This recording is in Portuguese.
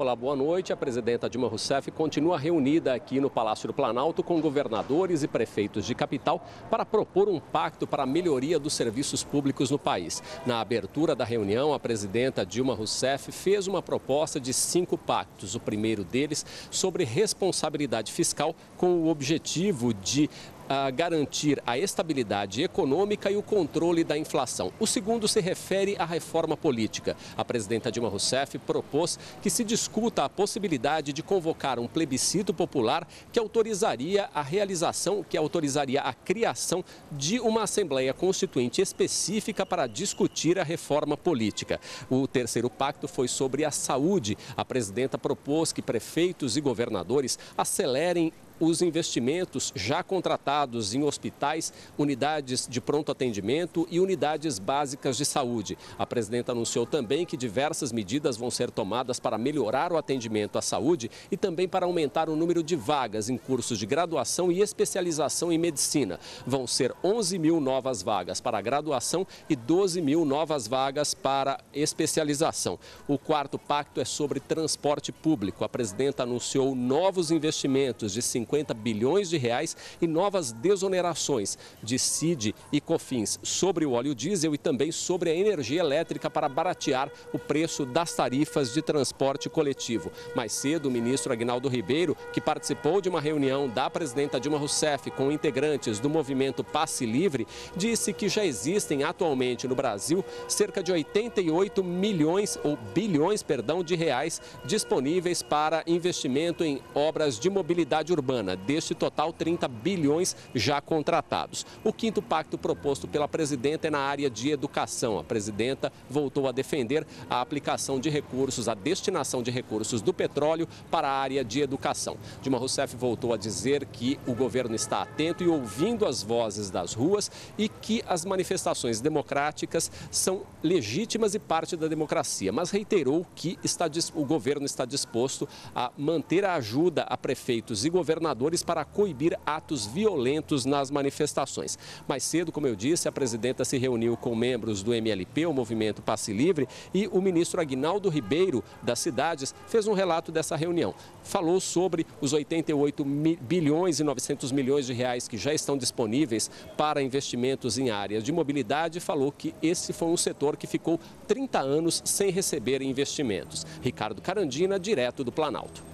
Olá, boa noite. A presidenta Dilma Rousseff continua reunida aqui no Palácio do Planalto com governadores e prefeitos de capital para propor um pacto para a melhoria dos serviços públicos no país. Na abertura da reunião, a presidenta Dilma Rousseff fez uma proposta de 5 pactos. O primeiro deles sobre responsabilidade fiscal, com o objetivo de garantir a estabilidade econômica e o controle da inflação. O segundo se refere à reforma política. A presidenta Dilma Rousseff propôs que se discuta a possibilidade de convocar um plebiscito popular que autorizaria a criação de uma Assembleia Constituinte específica para discutir a reforma política. O terceiro pacto foi sobre a saúde. A presidenta propôs que prefeitos e governadores acelerem os investimentos já contratados em hospitais, unidades de pronto atendimento e unidades básicas de saúde. A presidenta anunciou também que diversas medidas vão ser tomadas para melhorar o atendimento à saúde e também para aumentar o número de vagas em cursos de graduação e especialização em medicina. Vão ser 11 mil novas vagas para a graduação e 12 mil novas vagas para especialização. O quarto pacto é sobre transporte público. A presidenta anunciou novos investimentos de 50 bilhões de reais e novas desonerações de CID e COFINS sobre o óleo diesel e também sobre a energia elétrica para baratear o preço das tarifas de transporte coletivo. Mais cedo, o ministro Aguinaldo Ribeiro, que participou de uma reunião da presidenta Dilma Rousseff com integrantes do movimento Passe Livre, disse que já existem atualmente no Brasil cerca de 88 bilhões de reais disponíveis para investimento em obras de mobilidade urbana. Deste total, 30 bilhões já contratados. O quinto pacto proposto pela presidenta é na área de educação. A presidenta voltou a defender a aplicação de recursos, a destinação de recursos do petróleo para a área de educação. Dilma Rousseff voltou a dizer que o governo está atento e ouvindo as vozes das ruas e que as manifestações democráticas são legítimas e parte da democracia, mas reiterou que o governo está disposto a manter a ajuda a prefeitos e governadores para coibir atos violentos nas manifestações. Mais cedo, como eu disse, a presidenta se reuniu com membros do MLP, o Movimento Passe Livre, e o ministro Aguinaldo Ribeiro, das cidades, fez um relato dessa reunião. Falou sobre os 88 bilhões e 900 milhões de reais que já estão disponíveis para investimentos em áreas de mobilidade e falou que esse foi um setor que ficou 30 anos sem receber investimentos. Ricardo Carandina, direto do Planalto.